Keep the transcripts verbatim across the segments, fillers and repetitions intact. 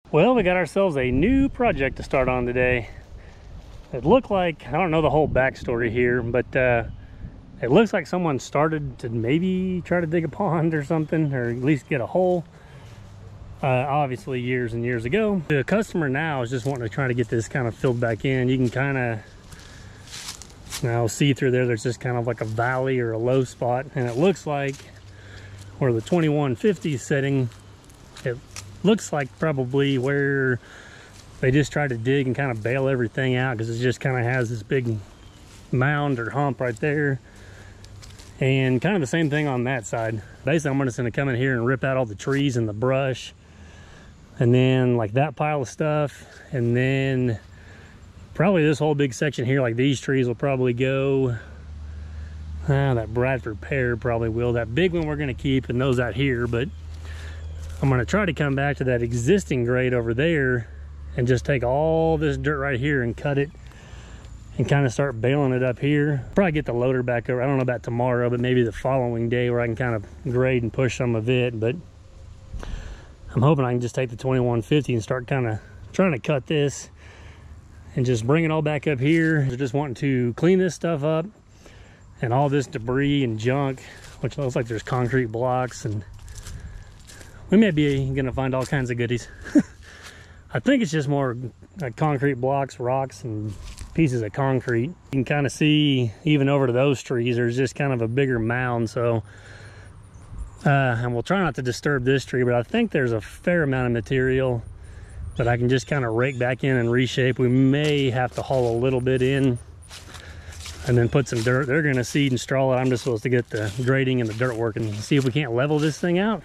Well, we got ourselves a new project to start on today. It looked like, I don't know the whole backstory here, but uh, it looks like someone started to maybe try to dig a pond or something, or at least get a hole. Uh, obviously years and years ago. The customer now is just wanting to try to get this kind of filled back in. You can kind of now see through there, there's just kind of like a valley or a low spot, and it looks like where the twenty-one fifty is sitting, it looks like probably where they just tried to dig and kind of bail everything out, because it just kind of has this big mound or hump right there, and kind of the same thing on that side. Basically, I'm just going to come in here and rip out all the trees and the brush, and then like that pile of stuff, and then probably this whole big section here, like these trees will probably go. Ah, that Bradford pear probably will. That big one we're going to keep, and those out here, but I'm going to try to come back to that existing grade over there and just take all this dirt right here and cut it and kind of start bailing it up here. Probably get the loader back over. I don't know about tomorrow, but maybe the following day, where I can kind of grade and push some of it. But I'm hoping I can just take the twenty-one fifty and start kind of trying to cut this and just bring it all back up here. They're just wanting to clean this stuff up and all this debris and junk, which looks like there's concrete blocks, and we may be gonna find all kinds of goodies. I think it's just more like concrete blocks, rocks, and pieces of concrete. You can kind of see even over to those trees, there's just kind of a bigger mound. So, uh, and we'll try not to disturb this tree, but I think there's a fair amount of material that I can just kind of rake back in and reshape. We may have to haul a little bit in and then put some dirt. They're gonna seed and straw it. I'm just supposed to get the grading and the dirt working and see if we can't level this thing out.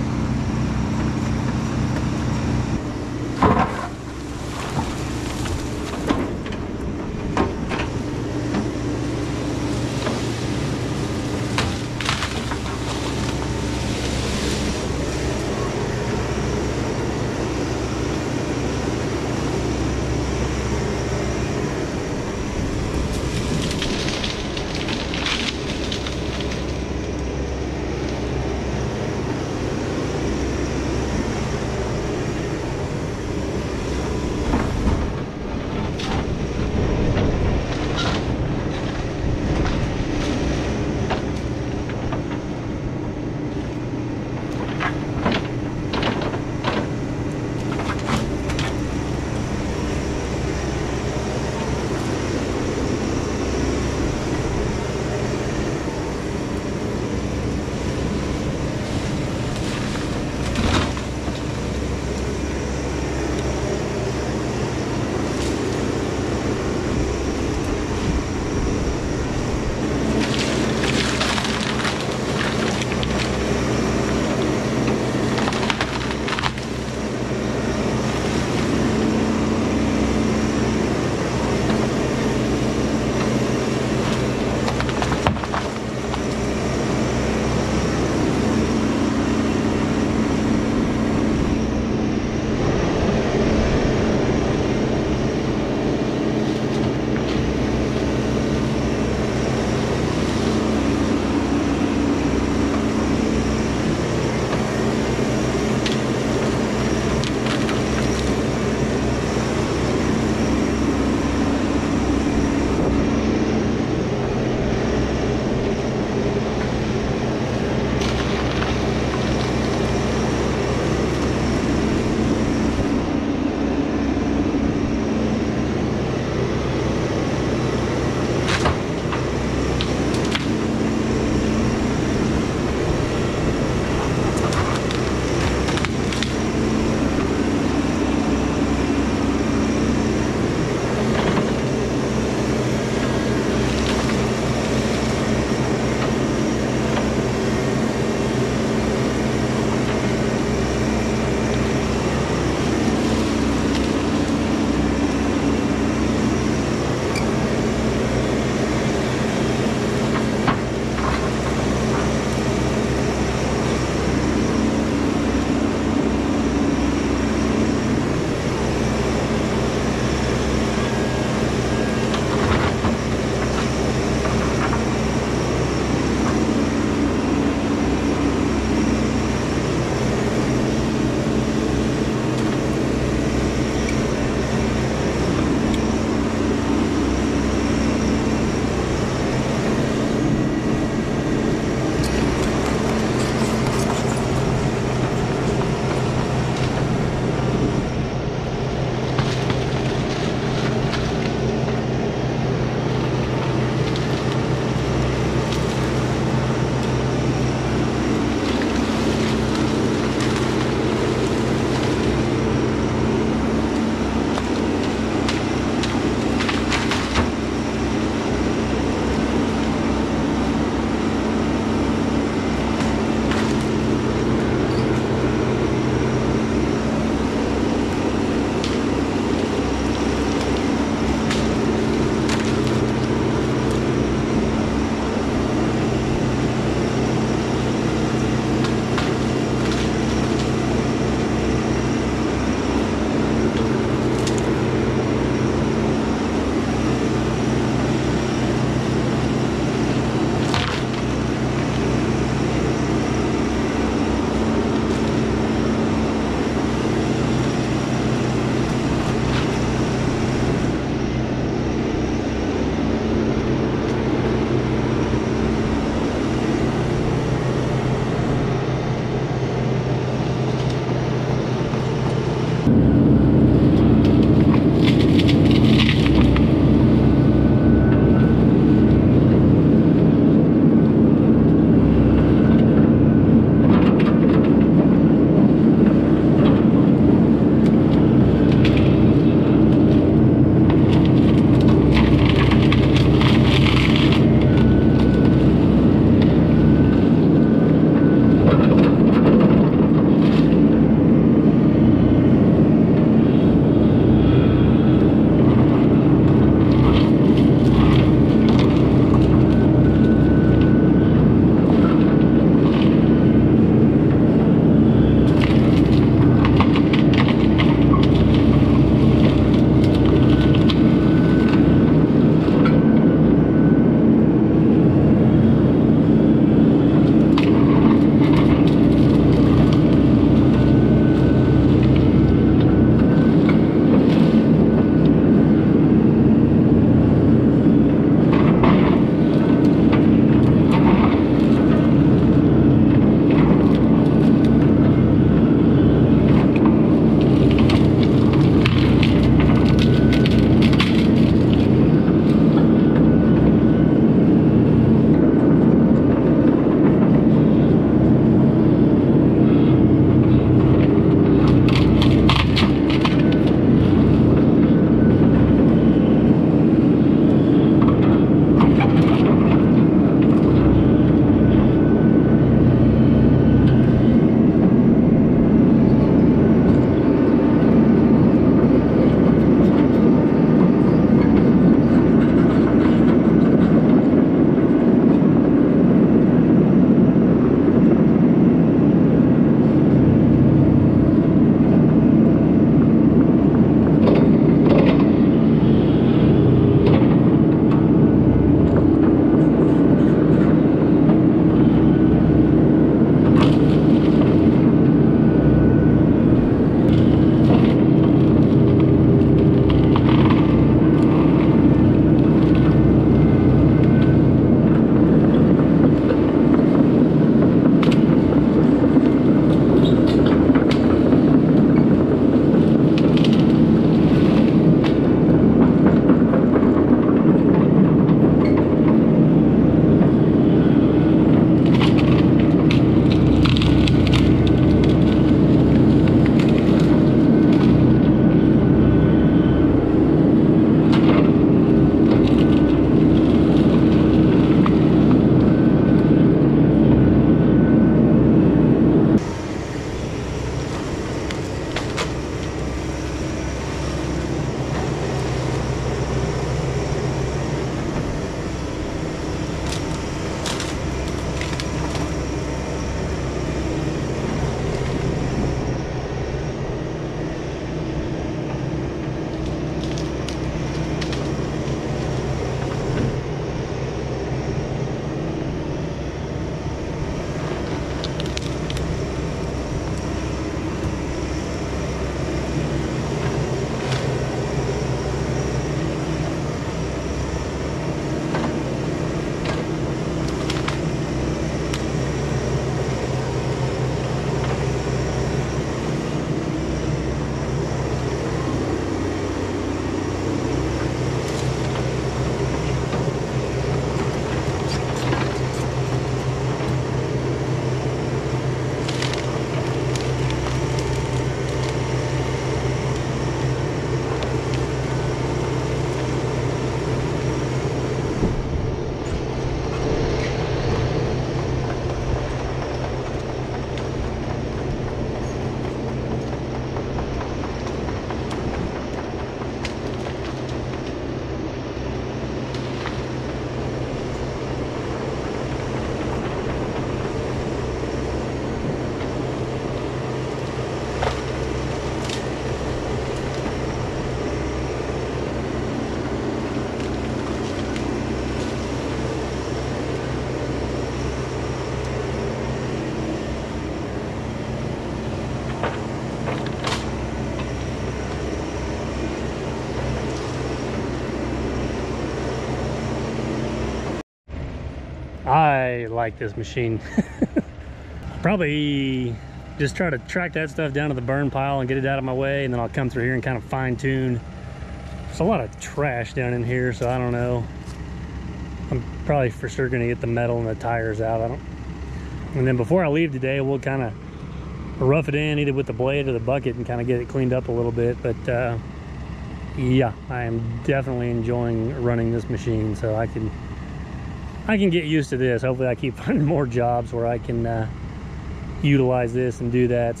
I like this machine. Probably just try to track that stuff down to the burn pile and get it out of my way, and then I'll come through here and kind of fine tune. There's a lot of trash down in here, so I don't know. I'm probably for sure gonna get the metal and the tires out. I don't. And then before I leave today, we'll kind of rough it in either with the blade or the bucket and kind of get it cleaned up a little bit. But uh, yeah, I am definitely enjoying running this machine, so I can I can get used to this. Hopefully I keep finding more jobs where I can uh, utilize this and do that.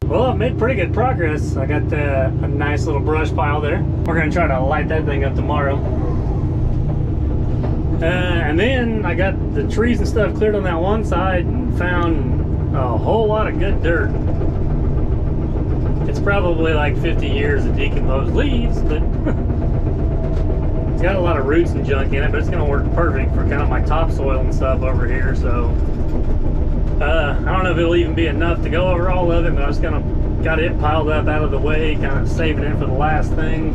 Well, I've made pretty good progress. I got uh, a nice little brush pile there. We're gonna try to light that thing up tomorrow. Uh, and then I got the trees and stuff cleared on that one side and found a whole lot of good dirt. It's probably like fifty years of decomposed leaves, but it's got a lot of roots and junk in it, but it's gonna work perfect for kind of my topsoil and stuff over here. So uh, I don't know if it'll even be enough to go over all of it, but I was kind of got it piled up out of the way, kind of saving it for the last thing.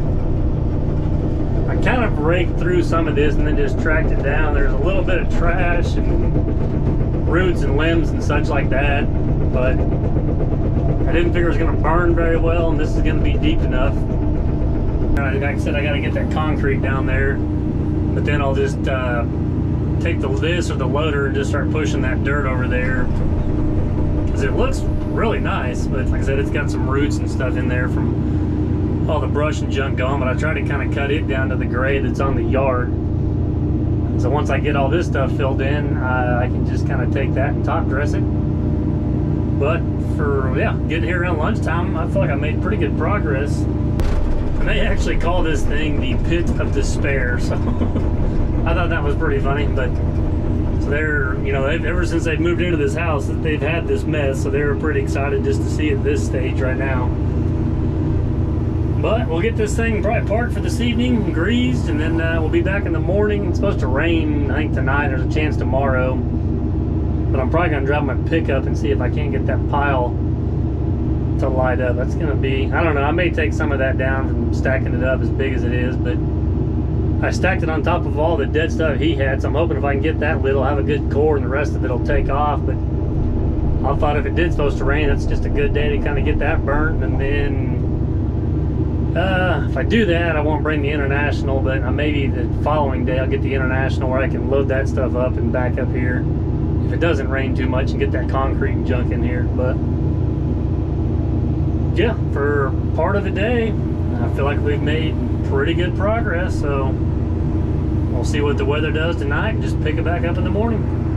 I kind of raked through some of this and then just tracked it down. There's a little bit of trash and roots and limbs and such like that, but I didn't figure it was going to burn very well, and this is going to be deep enough. Like I said, I got to get that concrete down there, but then I'll just uh, take the this or the loader and just start pushing that dirt over there, because it looks really nice. But like I said, it's got some roots and stuff in there from all the brush and junk gone. But I try to kind of cut it down to the grade that's on the yard. So once I get all this stuff filled in, uh, I can just kind of take that and top dress it. But for, yeah, getting here around lunchtime, I feel like I made pretty good progress. And they actually call this thing the Pit of Despair, so I thought that was pretty funny. But so they're, you know, they've, ever since they've moved into this house, they've had this mess, so they're pretty excited just to see it this stage right now. But we'll get this thing probably parked for this evening, greased, and then uh, we'll be back in the morning. It's supposed to rain, I think, tonight. There's a chance tomorrow. But I'm probably going to drive my pickup and see if I can't get that pile to light up. That's going to be, I don't know, I may take some of that down from stacking it up as big as it is, but I stacked it on top of all the dead stuff he had, so I'm hoping if I can get that lit, I'll have a good core and the rest of it will take off. But I thought if it did supposed to rain, it's just a good day to kind of get that burnt. And then uh, if I do that, I won't bring the International, but maybe the following day I'll get the International where I can load that stuff up and back up here if it doesn't rain too much and get that concrete and junk in here. But yeah, for part of the day, I feel like we've made pretty good progress. So we'll see what the weather does tonight and just pick it back up in the morning.